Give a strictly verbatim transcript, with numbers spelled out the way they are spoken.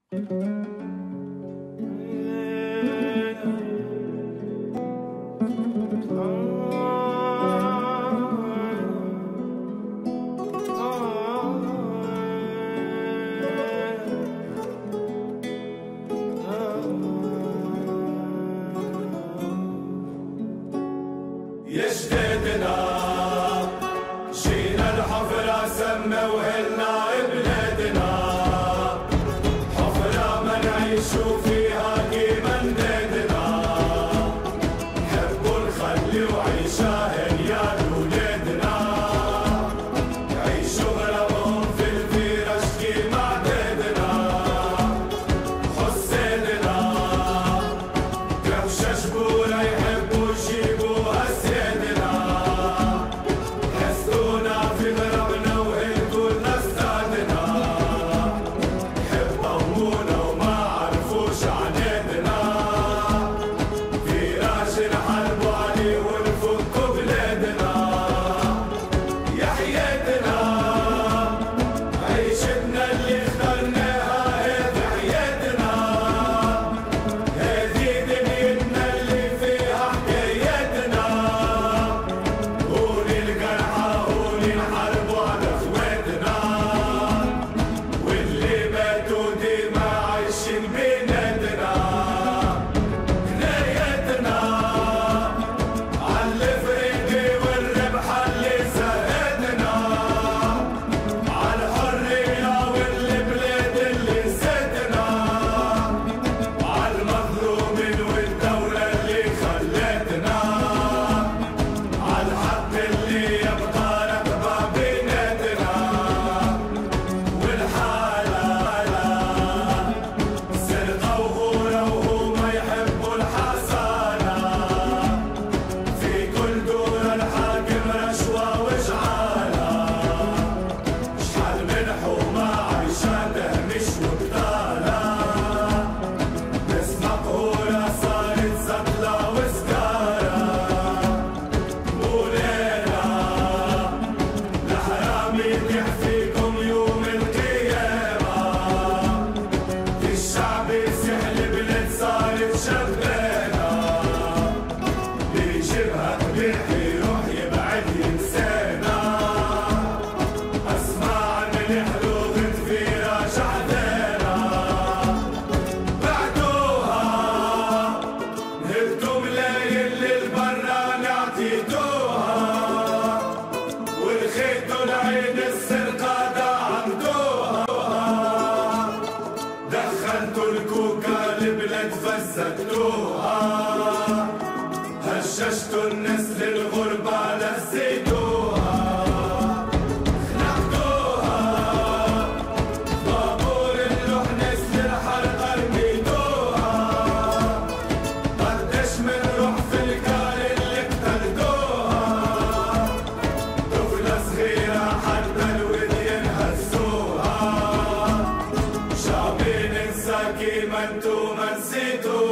يا جدادنا جينا الحفرة سموهلنا بلادنا، حفرة ما نعيشو فيها كيما ندادنا، نحبو نخليو عيشة هنية لولادنا، يعيشو غرامهم في الفراش كيما عدادنا، حسادنا كبشة شبورة يحبو يجيبوها سيادنا، حسدونا في غرامنا وهلكولنا استعدنا، حب أمونا وما عرفوش عنادنا، فراش نحاربو عليه ونفكو بلادنا، يا حياتنا عيشتنا اللي اخترناها هذه حياتنا، هذه دنيتنا اللي فيها حكاياتنا، هوني القرحة هوني نحاربو على اخواتنا، واللي ماتوا ديما عايشين بيناتنا، حناياتنا عالفريقي والربحة اللي زهقتنا، عالحرية والبلاد اللي نسيتنا، عالمظلومين والدولة اللي خلتنا، عالحق اللي يبقى رقبة بيناتنا، والحالة سرقة وغورة وهما يحبوا الحصانة، في كل دورة الحاكم رشوة وجعالة، شحال من حومة عايشة تهمش وبطالة، ناس مقهورة صارت سطلة وسكارة، مولانا الحرام يطيح فيكم يوم القيامة، الشعب يسيح البلاد صارت شغالة، اللي يجيبها قبيح يروح يبعد ينسانا، اسمع مليح لغة فراش عدانا، بعدوها نهبتو ملايين للبرا نعطيتوها، ورخيتو العين السرقة دعمتوها، دخلتو الكوكا البلاد فسدتوها، هششتو الناس للغربة لزيتوها، خنقتوها طابور اللحنس للحرق رميتوها، قداش من روح في الكار اللي قتلتوها، طفلة صغيرة حتى الوديان هزوها، شعبي ننسى كيما انتو ما نسيتوها.